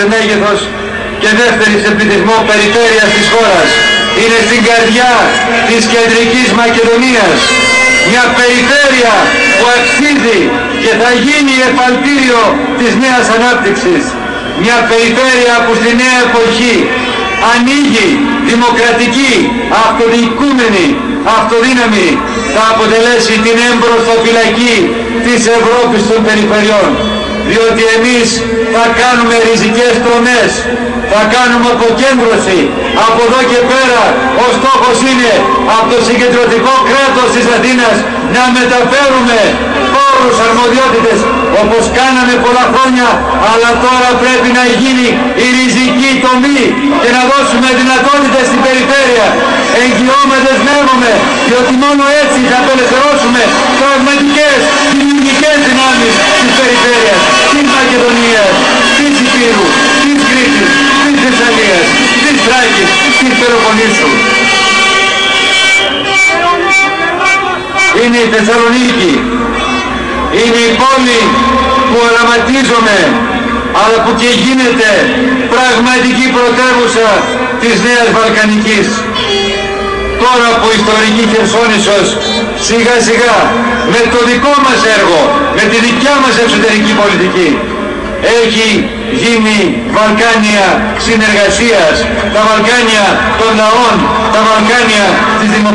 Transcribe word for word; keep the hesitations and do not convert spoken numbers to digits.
σε μέγεθος και δεύτερη σε πληθυσμό περιφέρειας της χώρας. Είναι στην καρδιά της κεντρικής Μακεδονίας. Μια περιφέρεια που αξίζει και θα γίνει εφαλτήριο της νέας ανάπτυξης. Μια περιφέρεια που στη νέα εποχή ανοίγει δημοκρατική, αυτοδιοικούμενη, αυτοδύναμη, θα αποτελέσει την έμπροσθοφυλακή της Ευρώπης των περιφερειών. Διότι εμείς θα κάνουμε ριζικές τομές, θα κάνουμε αποκέντρωση. Από εδώ και πέρα ο στόχος είναι από το συγκεντρωτικό κράτος της Αθήνας να μεταφέρουμε πόρους, αρμοδιότητες, όπως κάναμε πολλά χρόνια, αλλά τώρα πρέπει να γίνει η ριζική τομή και να δώσουμε δυνατότητες στην περιφέρεια. Εγγυώμαι, δεσμεύομαι, διότι μόνο έτσι θα απελευθερώσουμε πραγματικές δημιουργικές δυνάμεις της περιφέρειας, της Μακεδονίας, της Υπήρου, της Κρήτης, της Θεσσαλίας, της Θράκης, της Πελοποννήσου. Είναι η Θεσσαλονίκη, είναι η πόλη που οραματίζομαι, αλλά που και γίνεται πραγματική πρωτεύουσα της Νέας Βαλκανικής. Τώρα που η ιστορική Χερσόνησος σιγά σιγά με το δικό μας έργο, με τη δικιά μας εξωτερική πολιτική, έχει γίνει Βαλκάνια συνεργασίας, τα Βαλκάνια των λαών, τα Βαλκάνια της δημοκρατίας.